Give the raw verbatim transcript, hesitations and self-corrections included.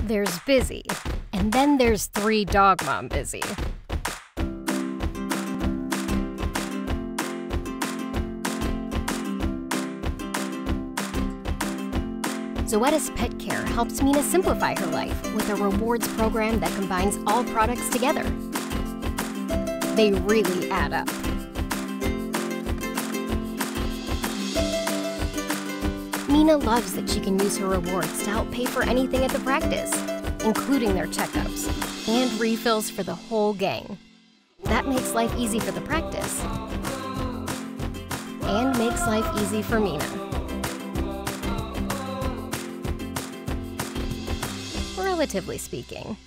There's busy, and then there's three dog mom busy. Zoetis PetCare helps Mina simplify her life with a rewards program that combines all products together. They really add up. Mina loves that she can use her rewards to help pay for anything at the practice, including their checkups and refills for the whole gang. That makes life easy for the practice and makes life easy for Mina. Relatively speaking.